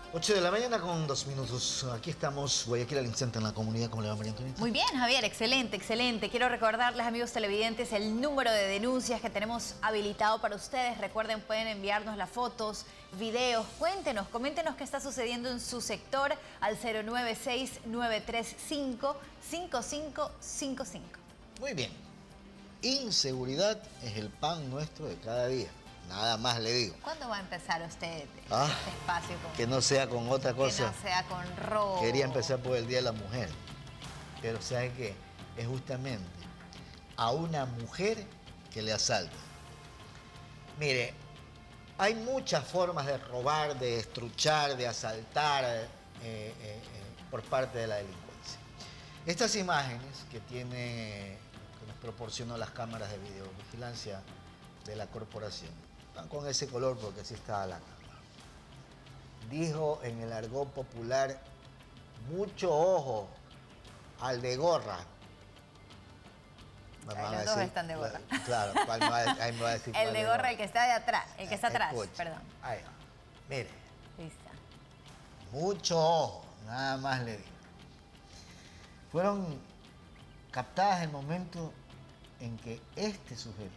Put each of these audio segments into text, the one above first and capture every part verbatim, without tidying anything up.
ocho de la mañana con dos minutos. Aquí estamos, Guayaquil al instante en la comunidad. ¿Cómo le va, María Antonieta? Muy bien, Javier, excelente, excelente. Quiero recordarles, amigos televidentes, el número de denuncias que tenemos habilitado para ustedes. Recuerden, pueden enviarnos las fotos, videos. Cuéntenos, coméntenos qué está sucediendo en su sector al cero nueve seis, nueve tres cinco, cinco cinco cinco cinco. Muy bien. Inseguridad es el pan nuestro de cada día. Nada más le digo. ¿Cuándo va a empezar usted ah, este espacio? Con, que no sea con otra cosa. Que no sea con robo. Quería empezar por el Día de la Mujer. Pero ¿sabe qué? Es justamente a una mujer que le asalta. Mire, hay muchas formas de robar, de estruchar, de asaltar eh, eh, eh, por parte de la delincuencia. Estas imágenes que tiene, que nos proporcionó las cámaras de videovigilancia de la corporación, van con ese color porque así está la cámara. Dijo en el argot popular, mucho ojo al de gorra. Los dos decir, están de gorra. Claro, ahí me va a decir el de gorra, el que está de atrás, el que está atrás, Escucha, perdón. Ahí va. Mire. Listo. Mucho ojo, nada más le digo. Fueron captadas el momento en que este sujeto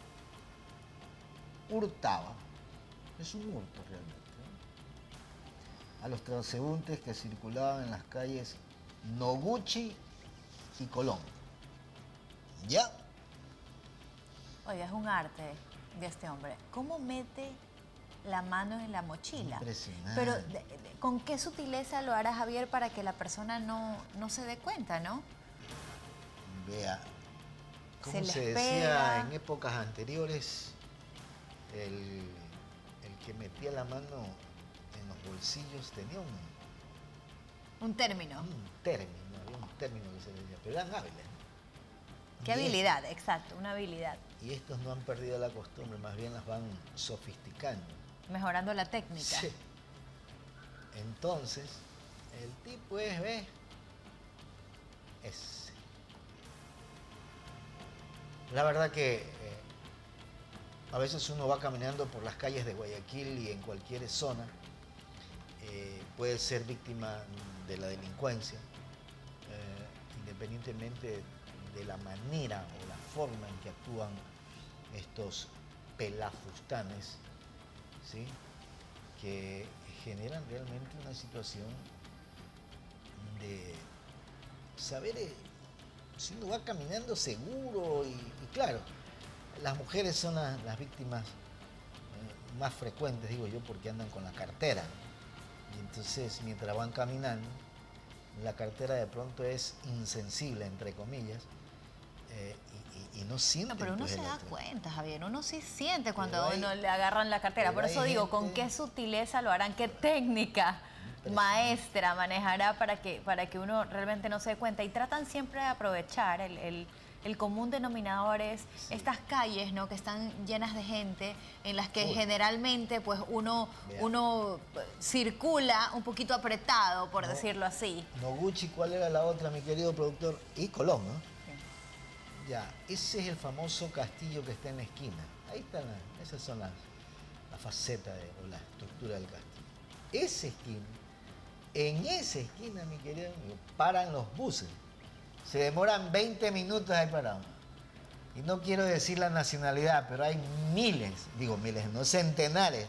hurtaba, es un hurto realmente, ¿no?, a los transeúntes que circulaban en las calles Noguchi y Colón. ¿Ya? Oiga, es un arte de este hombre. ¿Cómo mete la mano en la mochila? Impresionante. Pero, de, de, ¿con qué sutileza lo hará Javier para que la persona no, no se dé cuenta, no? Vea, como se, se les decía pega. en épocas anteriores, el, el que metía la mano en los bolsillos tenía un... Un término. Un término, había un término que se le decía, pero eran hábiles, ¿no? ¿Qué habilidad? Estos, exacto, una habilidad. Y estos no han perdido la costumbre, más bien las van sofisticando. Mejorando la técnica. Sí. Entonces, el tipo es, ¿ves? Ese. La verdad que eh, a veces uno va caminando por las calles de Guayaquil y en cualquier zona eh, puede ser víctima de la delincuencia, eh, independientemente de la manera o la forma en que actúan estos pelafustanes, ¿sí?, que generan realmente una situación de saber eh, si uno va caminando seguro y, y claro, las mujeres son las, las víctimas eh, más frecuentes, digo yo, porque andan con la cartera. Y entonces, mientras van caminando, la cartera de pronto es insensible, entre comillas, eh, y, y, y no siente. No, pero uno pues, se da otro. cuenta, Javier, uno sí siente cuando a hay, uno le agarran la cartera. Por eso digo, gente... ¿con qué sutileza lo harán? ¿Qué técnica maestra manejará para que, para que uno realmente no se dé cuenta? Y tratan siempre de aprovechar el... el El común denominador es sí. estas calles, ¿no?, que están llenas de gente, en las que Uy. generalmente pues uno, uno circula un poquito apretado, por no, decirlo así. Noguchi, ¿cuál era la otra, mi querido productor? Y Colón, ¿no? Sí. Ya, ese es el famoso castillo que está en la esquina. Ahí están, las, esas son las, las facetas de, o la estructura del castillo. Esa esquina, en esa esquina, mi querido amigo, paran los buses. Se demoran veinte minutos ahí parados. Y no quiero decir la nacionalidad, pero hay miles, digo miles, no centenares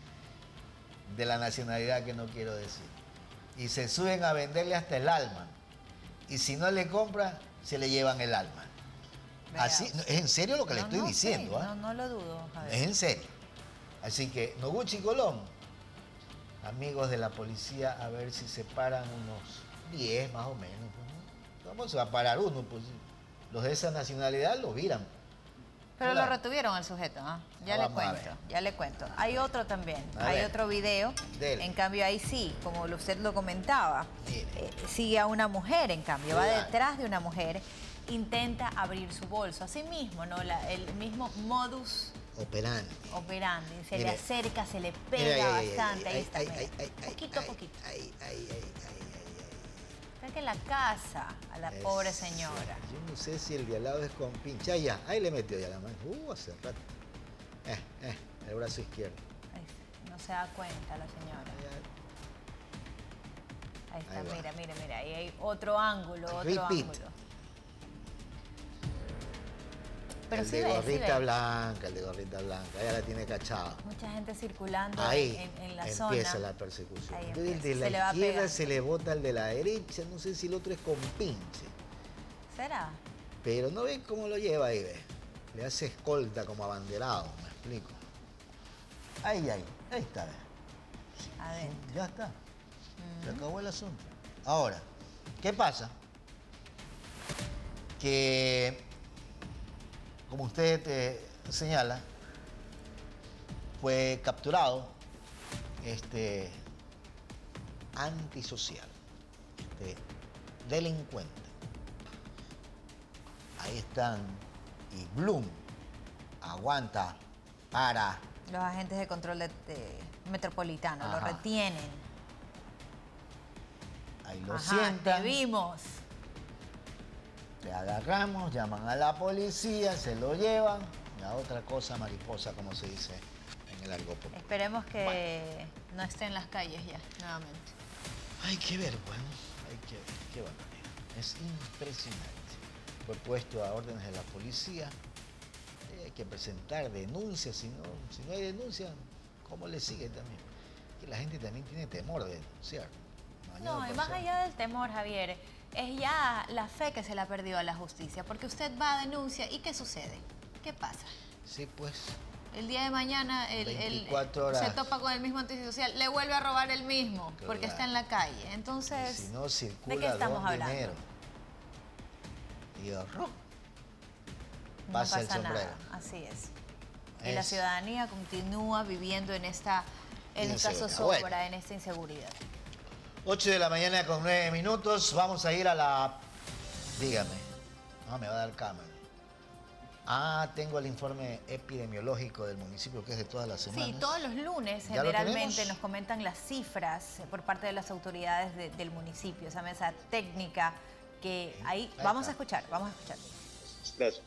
de la nacionalidad que no quiero decir. Y se suben a venderle hasta el alma. Y si no le compran, se le llevan el alma. Así, es en serio lo que no, le estoy no, diciendo. Sí, ¿eh? no, no lo dudo, Javier. Es en serio. Así que, Noguchi y Colón, amigos de la policía, a ver si se paran unos diez más o menos. ¿Cómo se va a parar uno? Pues los de esa nacionalidad lo viran. Pero claro, lo retuvieron al sujeto, ¿eh? Ya le cuento, ya le cuento. Hay otro también, a hay ver. otro video. Dele. En cambio ahí sí, como usted lo comentaba, eh, sigue a una mujer, en cambio, va detrás de una mujer, intenta abrir su bolso. Así mismo, ¿no? La, el mismo modus operandi. Operandi. Se Mire. le acerca, se le pega Mira, bastante. Ay, ahí está, ay, ay, ay, poquito a ay, poquito. Ay, ay, ay, ay. Que la casa a la es, pobre señora. Yo no sé si el de al lado es con pincha. Ah, ya, ahí le metió ya la mano. Uh, hace rato. Eh, eh, el brazo izquierdo. No se da cuenta la señora. Ahí está, Ahí va. mira, mira, mira. Ahí hay otro ángulo, otro Repeat. ángulo. Pero el sí de ves, sí gorrita ves. blanca, el de gorrita blanca, ya la tiene cachada. Mucha gente circulando Ahí en, en la empieza zona. la persecución. Ahí Entonces, el empieza. de Se la le va izquierda pegando. se le bota al de la derecha, no sé si el otro es compinche. ¿Será? Pero no ves cómo lo lleva ahí, ve. Le hace escolta como abanderado, me explico. Ahí, ahí, ahí está, ve. Adentro. Ya está. Se acabó el asunto. Ahora, ¿qué pasa? Que, como usted eh, señala, fue capturado este antisocial, este delincuente. Ahí están, y Bloom aguanta, para. Los agentes de control de, de metropolitano Ajá. lo retienen. Ahí lo Ajá, sientan, te vimos. te agarramos, llaman a la policía, se lo llevan, y a otra cosa mariposa, como se dice en el argot popular. Esperemos que no esté en las calles ya, nuevamente. Hay que ver, bueno, hay que ver, qué barbaridad. Es impresionante. Fue puesto a órdenes de la policía. Eh, hay que presentar denuncias, si no, si no hay denuncia, ¿cómo le sigue también? Que la gente también tiene temor de denunciar. Mañana No, y más pasado. allá del temor, Javier, es ya la fe que se le ha perdido a la justicia, porque usted va a denuncia y ¿qué sucede? ¿Qué pasa? Sí, pues. El día de mañana el, el- veinticuatro horas. se topa con el mismo antisocial, le vuelve a robar el mismo, porque Claro. está en la calle. Entonces, Y si no circula ¿de qué estamos don hablando? dinero. Y horror. No Pasa el pasa sombrero. nada, así es. Y la Es ciudadanía continúa viviendo en esta, en esta inseguridad. zozobra, Bueno. en esta inseguridad. ocho de la mañana con nueve minutos. Vamos a ir a la... Dígame. No, me va a dar cámara. Ah, tengo el informe epidemiológico del municipio, que es de todas las semanas. Sí, todos los lunes ¿Ya lo generalmente tenemos? nos comentan las cifras por parte de las autoridades de- del municipio, esa mesa técnica que ahí, Ahí vamos está. a escuchar, vamos a escuchar. Gracias.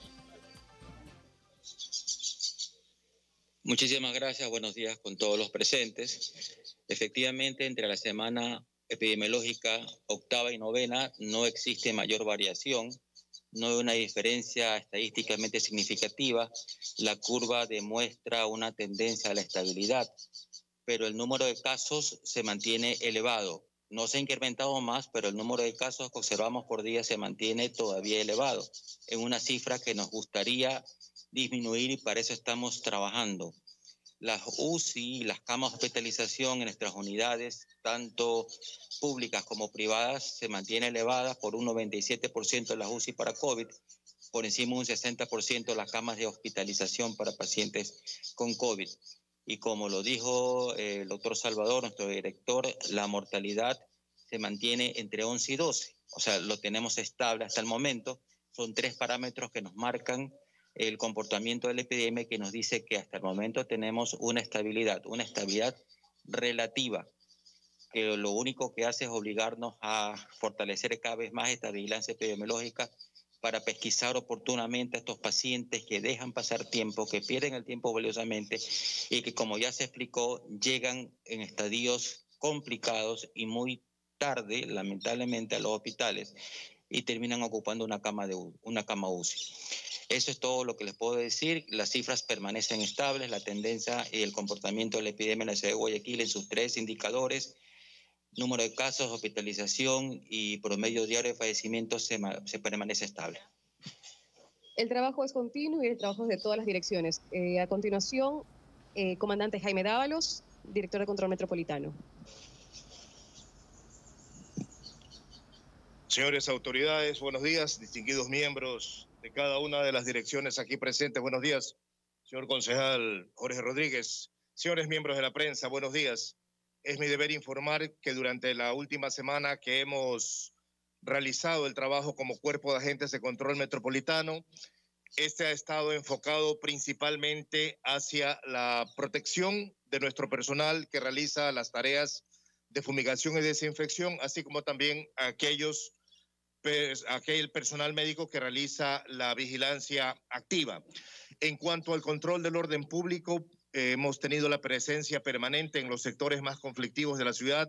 Muchísimas gracias, buenos días con todos los presentes. Efectivamente, entre la semana epidemiológica octava y novena no existe mayor variación, no hay una diferencia estadísticamente significativa, la curva demuestra una tendencia a la estabilidad, pero el número de casos se mantiene elevado. No se ha incrementado más, pero el número de casos que observamos por día se mantiene todavía elevado, en una cifra que nos gustaría disminuir y para eso estamos trabajando. Las U C I, las camas de hospitalización en nuestras unidades, tanto públicas como privadas, se mantienen elevadas por un noventa y siete por ciento de las U C I para COVID, por encima de un sesenta por ciento de las camas de hospitalización para pacientes con COVID. Y como lo dijo eh, el doctor Salvador, nuestro director, la mortalidad se mantiene entre once y doce. O sea, lo tenemos estable hasta el momento. Son tres parámetros que nos marcan el comportamiento de la epidemia, que nos dice que hasta el momento tenemos una estabilidad, una estabilidad relativa, que lo único que hace es obligarnos a fortalecer cada vez más esta vigilancia epidemiológica para pesquisar oportunamente a estos pacientes que dejan pasar tiempo, que pierden el tiempo valiosamente y que, como ya se explicó, llegan en estadios complicados y muy tarde, lamentablemente, a los hospitales y terminan ocupando una cama, de, una cama U C I. Eso es todo lo que les puedo decir. Las cifras permanecen estables, la tendencia y el comportamiento de la epidemia en la ciudad de Guayaquil en sus tres indicadores, número de casos, hospitalización y promedio diario de fallecimientos se, se permanece estable. El trabajo es continuo y el trabajo es de todas las direcciones. Eh, a continuación, eh, comandante Jaime Dávalos, director de Control Metropolitano. Señores autoridades, buenos días, distinguidos miembros de cada una de las direcciones aquí presentes. Buenos días, señor concejal Jorge Rodríguez. Señores miembros de la prensa, buenos días. Es mi deber informar que durante la última semana que hemos realizado el trabajo como cuerpo de agentes de control metropolitano, este ha estado enfocado principalmente hacia la protección de nuestro personal que realiza las tareas de fumigación y desinfección, así como también aquellos aquel personal médico que realiza la vigilancia activa. En cuanto al control del orden público, eh, hemos tenido la presencia permanente en los sectores más conflictivos de la ciudad,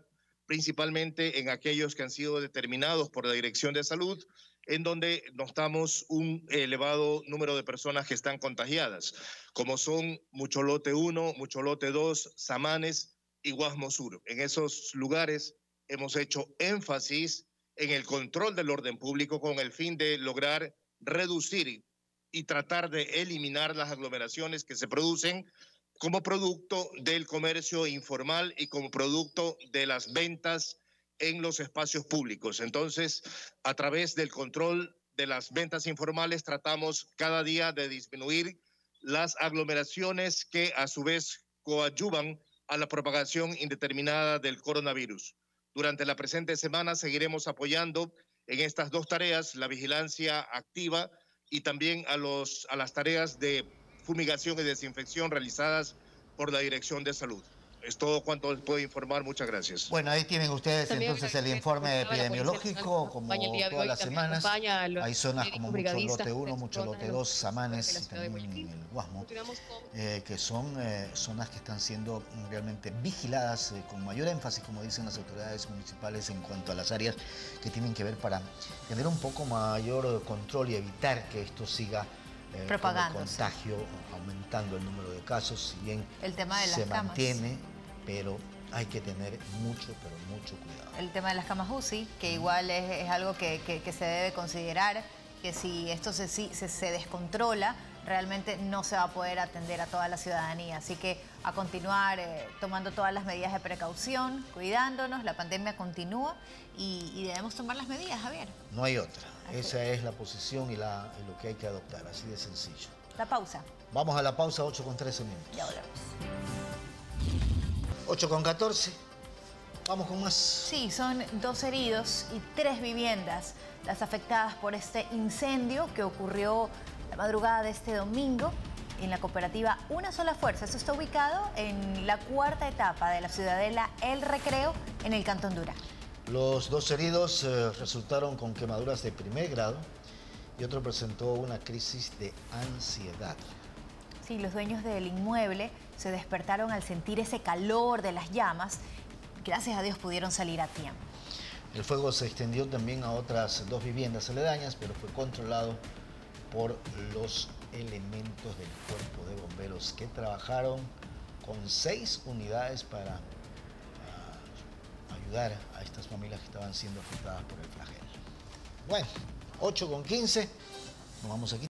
principalmente en aquellos que han sido determinados por la Dirección de Salud, en donde notamos un elevado número de personas que están contagiadas, como son Mucholote uno, Mucholote dos, Samanes y Guasmo Sur. En esos lugares hemos hecho énfasis en el control del orden público con el fin de lograr reducir y tratar de eliminar las aglomeraciones que se producen como producto del comercio informal y como producto de las ventas en los espacios públicos. Entonces, a través del control de las ventas informales, tratamos cada día de disminuir las aglomeraciones que a su vez coadyuvan a la propagación indeterminada del coronavirus. Durante la presente semana seguiremos apoyando en estas dos tareas, la vigilancia activa y también a, los, a las tareas de fumigación y desinfección realizadas por la Dirección de Salud. Es todo cuanto les puedo informar. Muchas gracias. Bueno, ahí tienen ustedes También entonces el informe epidemiológico, como todas las semanas. Hay zonas como Mucholote uno, Mucholote dos, Samanes y también el Guasmo, eh, que son eh, zonas que están siendo realmente vigiladas eh, con mayor énfasis, como dicen las autoridades municipales, en cuanto a las áreas que tienen que ver para tener un poco mayor control y evitar que esto siga Eh, propagando, el contagio, aumentando el número de casos, si bien el tema de las se camas mantiene, pero hay que tener mucho, pero mucho cuidado. El tema de las camas U C I, que igual es, es algo que, que, que se debe considerar, que si esto se, se, se descontrola, realmente no se va a poder atender a toda la ciudadanía. Así que a continuar eh, tomando todas las medidas de precaución, cuidándonos, la pandemia continúa y, y debemos tomar las medidas, Javier. No hay otra. Esa es la posición y, la, y lo que hay que adoptar, así de sencillo. La pausa. Vamos a la pausa, ocho con trece minutos. Ya volvemos. ocho con catorce. Vamos con más. Sí, son dos heridos y tres viviendas las afectadas por este incendio que ocurrió la madrugada de este domingo en la cooperativa Una Sola Fuerza. Esto está ubicado en la cuarta etapa de la ciudadela El Recreo, en el Cantón Durán. Los dos heridos eh, resultaron con quemaduras de primer grado y otro presentó una crisis de ansiedad. Sí, los dueños del inmueble se despertaron al sentir ese calor de las llamas. Gracias a Dios pudieron salir a tiempo. El fuego se extendió también a otras dos viviendas aledañas, pero fue controlado por los elementos del Cuerpo de Bomberos, que trabajaron con seis unidades para ayudar a estas familias que estaban siendo afectadas por el flagelo. Bueno, ocho con quince, nos vamos aquí.